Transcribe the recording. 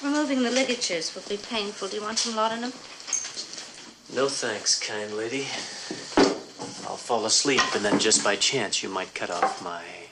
Removing the ligatures will be painful. Do you want some laudanum? No thanks, kind lady. I'll fall asleep, and then just by chance you might cut off my